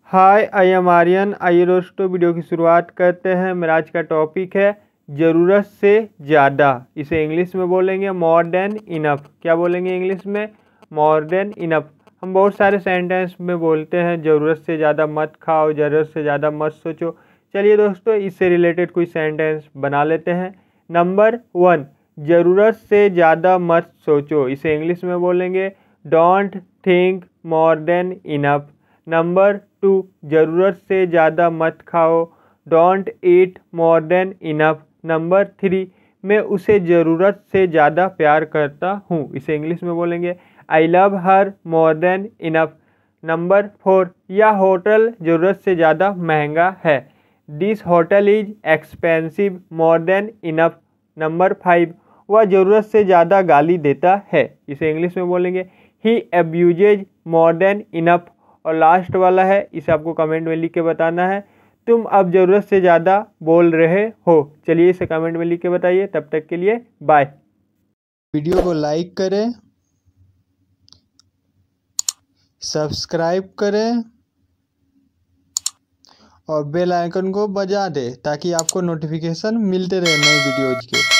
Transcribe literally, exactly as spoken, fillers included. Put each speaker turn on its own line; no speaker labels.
Hi I am Aryan. आइए दोस्तों video की शुरुआत करते हैं। मेरा आज का टॉपिक है ज़रूरत से ज़्यादा। इसे इंग्लिश में बोलेंगे मोर देन इनफ। क्या बोलेंगे इंग्लिश में? More than enough. हम बहुत सारे सेंटेंस में बोलते हैं ज़रूरत से ज़्यादा मत खाओ, ज़रूरत से ज़्यादा मत सोचो। चलिए दोस्तों इससे रिलेटेड कोई सेंटेंस बना लेते हैं। नंबर वन, ज़रूरत से ज़्यादा मत सोचो। इसे इंग्लिश में बोलेंगे don't think more than enough. Number two, ज़रूरत से ज़्यादा मत खाओ, don't eat more than enough. Number three, मैं उसे ज़रूरत से ज़्यादा प्यार करता हूँ। इसे इंग्लिश में बोलेंगे I love her more than enough. Number four, यह होटल ज़रूरत से ज़्यादा महंगा है, this hotel is expensive more than enough. Number five, वह ज़रूरत से ज़्यादा गाली देता है। इसे इंग्लिश में बोलेंगे he abuses more than enough. और लास्ट वाला है, इसे आपको कमेंट में लिख के बताना है तुम अब ज़रूरत से ज़्यादा बोल रहे हो। चलिए इसे कमेंट में लिख के बताइए। तब तक के लिए बाय।
वीडियो को लाइक करें, सब्सक्राइब करें और बेल आइकन को बजा दें ताकि आपको नोटिफिकेशन मिलते रहे नई वीडियोज़ के।